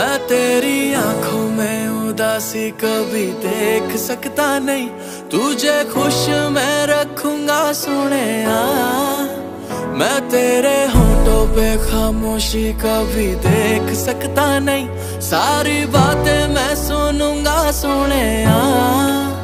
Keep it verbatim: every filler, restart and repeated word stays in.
मैं तेरी आंखों में उदासी कभी देख सकता नहीं, तुझे खुश मैं रखूंगा सोनिया। मैं तेरे होठों पे खामोशी कभी देख सकता नहीं, सारी बातें मैं सुनूंगा सोनिया।